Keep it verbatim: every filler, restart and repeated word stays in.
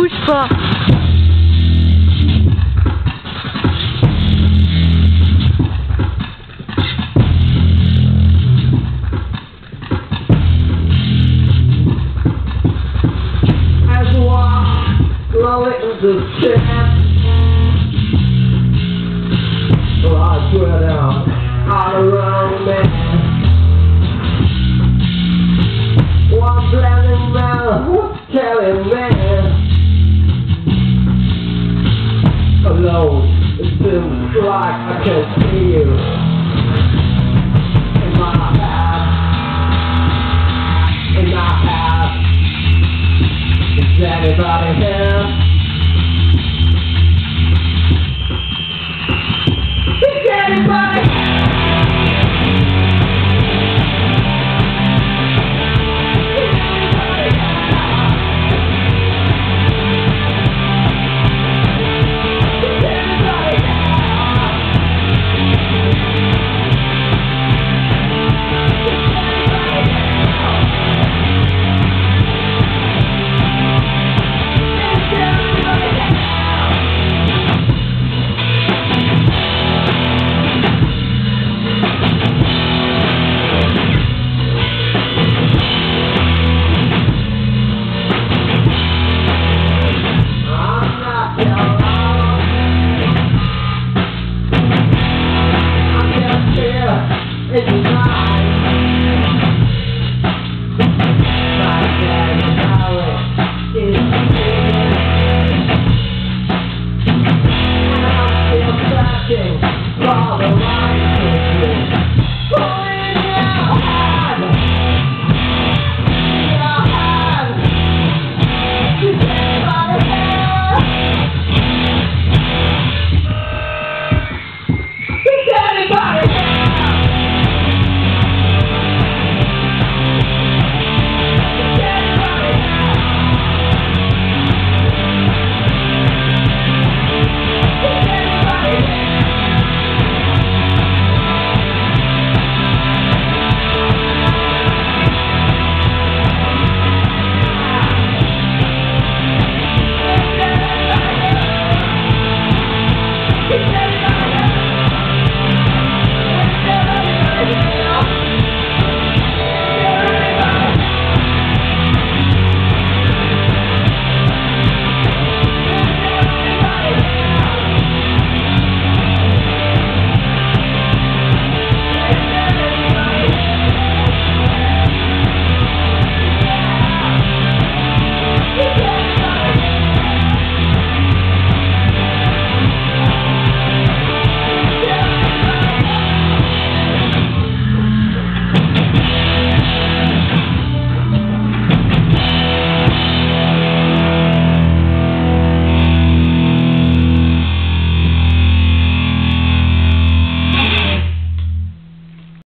быстро! As I walk slowly into the step, well, I swear down all around me. One blending man was telling me, alone, it seems like I can see you in my head, in my head. Is anybody here?